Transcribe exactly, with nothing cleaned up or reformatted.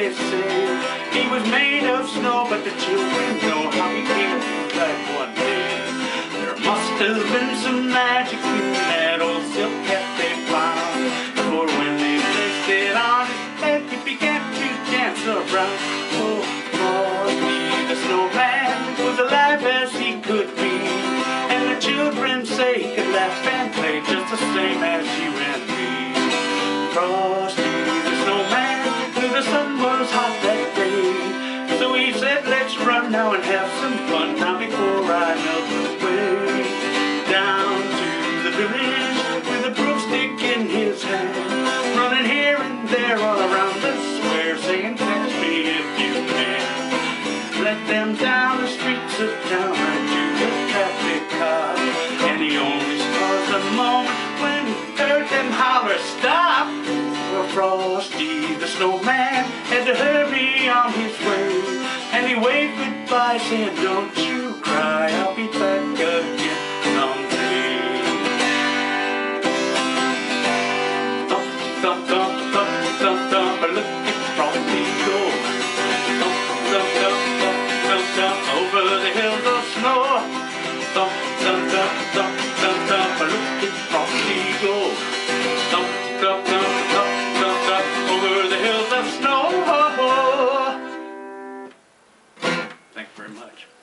they say. He was made of snow, but the children know how he came to life one day. There must have been some magic in that old silk hat they found, for when they placed it on his head, he began to dance around. Oh, Frosty the Snowman was alive as he could be, and the children say he could laugh and play just the same as you and me. Frosty the Snowman knew the sun was hot that day, so he said, let's run now and have some fun now before I melt away. Down to the village with a broomstick in his hand, running here and there all around the square, saying, catch me if you can. Let them down the streets of town right to the traffic cop, and he only paused a moment when he heard them holler, stop! Well, Frosty the Snowman had to hurry on his way, and he waved goodbye saying, don't you cry, I'll be back again someday. Thump, thump, thump, thump, thump, thump, look at Frosty go. Thump, thump, thump, thump, thump, thump, over the hills of snow. Thump, thump, thump, thump, thump, thump, look at Frosty go. Thump, thump, thump, thump, thump, thump, over the hills of snow. Thank you very much.